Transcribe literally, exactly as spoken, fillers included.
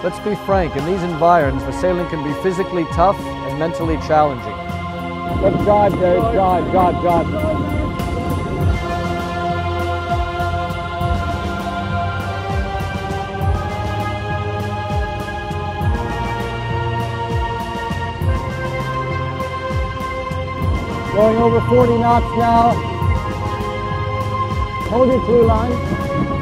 Let's be frank, in these environs, the sailing can be physically tough and mentally challenging. Let's drive, Dave. Drive, drive, drive. Going over forty knots now. Hold your clew line.